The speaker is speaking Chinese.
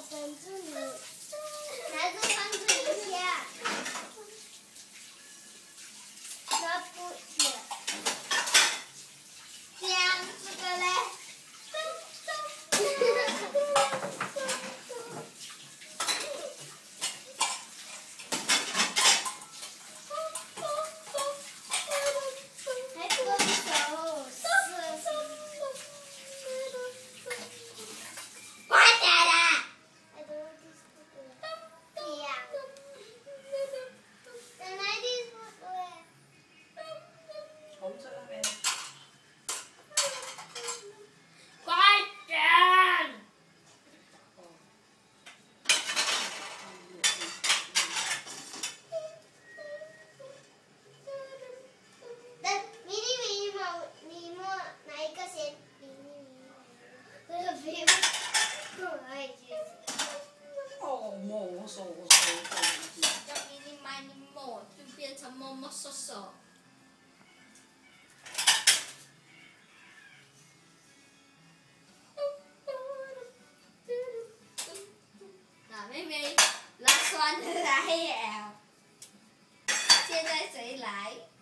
绳子你，拿着放这一下，拿不起，这样这个嘞，还动手，快点啦！ 红色那边。 快点！来，迷你你摸哪一个先？这个比我也去。 哦，摸手。 叫迷你买你摸，就变成摸摸手手。那妹妹拉酸的来了，现在谁来？